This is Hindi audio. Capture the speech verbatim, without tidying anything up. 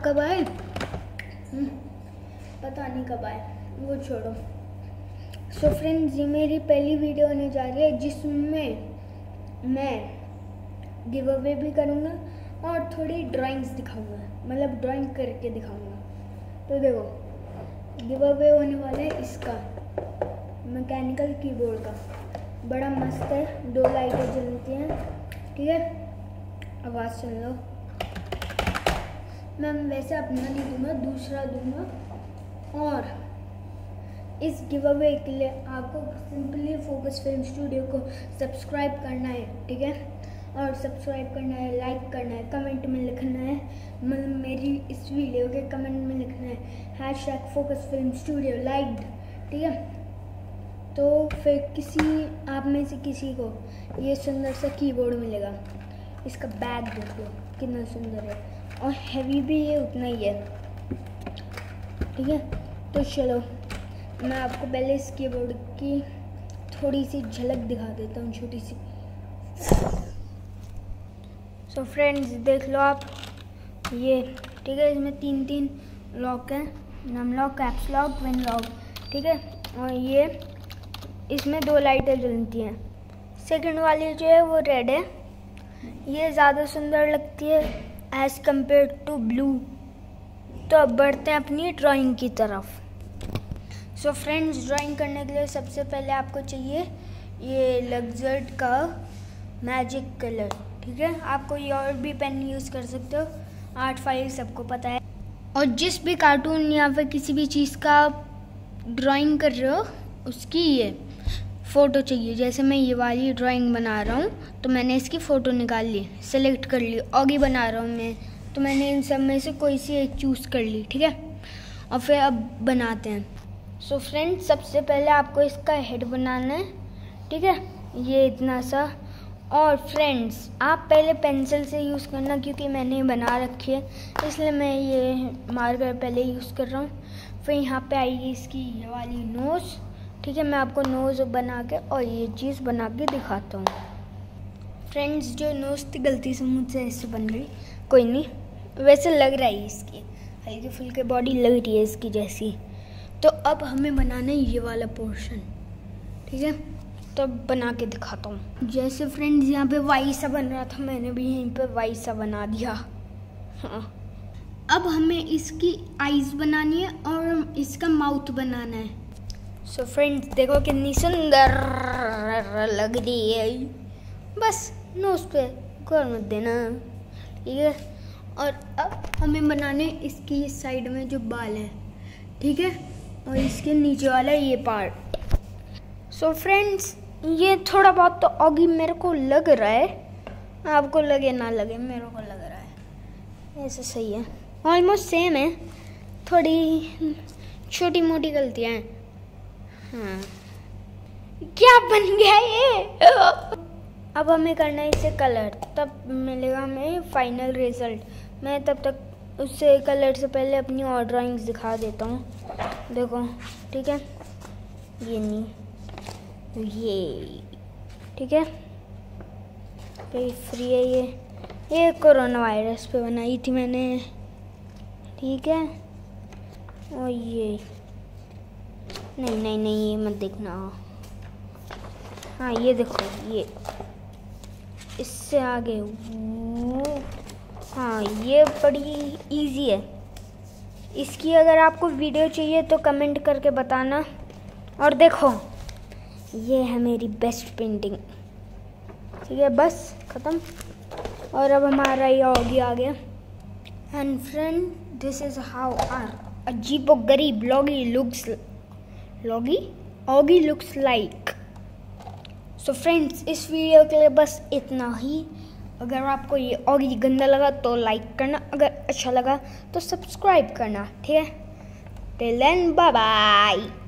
कब आए पता नहीं कब आए, वो छोड़ो। सो फ्रेंड्स, ये मेरी पहली वीडियो होने जा रही है जिसमें मैं गिव अवे भी करूँगा और थोड़ी ड्राइंग्स दिखाऊंगा, मतलब ड्राइंग करके दिखाऊंगा। तो देखो, गिव अवे होने वाला है इसका मैकेनिकल कीबोर्ड का, बड़ा मस्त है, दो लाइटें जलती हैं, ठीक है। आवाज़ सुन लो। मैं वैसे अपना नहीं दूंगा, दूसरा दूंगा। और इस गिव अवे के लिए आपको सिंपली फोकस फिल्म स्टूडियो को सब्सक्राइब करना है, ठीक है। और सब्सक्राइब करना है, लाइक करना है, कमेंट में लिखना है, मतलब मेरी इस वीडियो के कमेंट में लिखना है hashtag Focus Film Studio liked, ठीक है। तो फिर किसी आप में से किसी को ये सुंदर सा कीबोर्ड मिलेगा। इसका बैग देखो कितना सुंदर है, और हैवी भी ये उतना ही है, ठीक है। तो चलो मैं आपको पहले इस कीबोर्ड की थोड़ी सी झलक दिखा देता हूँ, छोटी सी। सो फ्रेंड्स, देख लो आप ये, ठीक है। इसमें तीन तीन लॉक हैं, num lock, caps lock, win lock, ठीक है। और ये इसमें दो लाइटें जलती हैं। सेकंड वाली जो है वो रेड है, ये ज़्यादा सुंदर लगती है एज़ कम्पेयर टू ब्लू। तो अब बढ़ते हैं अपनी ड्राइंग की तरफ। सो फ्रेंड्स, ड्राइंग करने के लिए सबसे पहले आपको चाहिए ये लग्जर्ट का मैजिक कलर, ठीक है। आप कोई और भी पेन यूज़ कर सकते हो, आर्ट फाइल सबको पता है। और जिस भी कार्टून या फिर किसी भी चीज़ का ड्राइंग कर रहे हो उसकी ये फ़ोटो चाहिए। जैसे मैं ये वाली ड्राइंग बना रहा हूँ तो मैंने इसकी फ़ोटो निकाल ली, सेलेक्ट कर ली। ऑगी बना रहा हूँ मैं तो मैंने इन सब में से कोई सी एक चूज़ कर ली, ठीक है। और फिर अब बनाते हैं। सो so फ्रेंड्स, सबसे पहले आपको इसका हेड बनाना है, ठीक है, ये इतना सा। और फ्रेंड्स, आप पहले पेंसिल से यूज़ करना, क्योंकि मैंने बना रखी है इसलिए मैं ये मार्कर पहले यूज़ कर रहा हूँ। फिर यहाँ पे आएगी इसकी ये वाली नोज़, ठीक है। मैं आपको नोज़ बना के और ये चीज़ बना के दिखाता हूँ। फ्रेंड्स, जो नोज़ थी गलती से मुझसे ऐसे बन गई, कोई नहीं, वैसे लग रहा है इसकी हल्की फुल्की बॉडी लग रही है इसकी जैसी। तो अब हमें बनाना है ये वाला पोर्शन, ठीक है। तो अब बना के दिखाता हूँ। जैसे फ्रेंड्स यहाँ पे वाई सा बन रहा था, मैंने भी यहीं पे वाई सा बना दिया। हाँ, अब हमें इसकी आईज बनानी है और इसका माउथ बनाना है। सो so फ्रेंड्स, देखो कितनी सुंदर लग रही है। बस नोज पे गौर मत देना, ठीक है। और अब हमें बनाने इसकी साइड में जो बाल है, ठीक है, और इसके नीचे वाला ये पार्ट। सो so फ्रेंड्स, ये थोड़ा बहुत तो ऑगी मेरे को लग रहा है, आपको लगे ना लगे, मेरे को लग रहा है ऐसे सही है, ऑलमोस्ट सेम है, थोड़ी छोटी मोटी गलतियाँ हैं। हाँ, क्या बन गया ये। अब हमें करना है इसे कलर, तब मिलेगा हमें फाइनल रिजल्ट। मैं तब तक उससे कलर से पहले अपनी और ड्राइंग्स दिखा देता हूँ। देखो, ठीक है, ये नहीं, ये ठीक है, फिर फ्री है ये ये कोरोना वायरस पे बनाई थी मैंने, ठीक है। और ये नहीं नहीं नहीं ये मत देखना। हाँ, ये देखो, ये इससे आगे, हाँ, ये बड़ी इजी है। इसकी अगर आपको वीडियो चाहिए तो कमेंट करके बताना। और देखो, ये है मेरी बेस्ट पेंटिंग, ठीक है, बस ख़त्म। और अब हमारा ये ऑगी आ गया। And friend, this is how are अजीबो गरीब लॉगी लुक्स लॉगी Oggy looks like. So friends, इस वीडियो के लिए बस इतना ही। अगर आपको ये ऑगी गंदा लगा तो लाइक करना, अगर अच्छा लगा तो सब्सक्राइब करना, ठीक है। Till then, bye bye.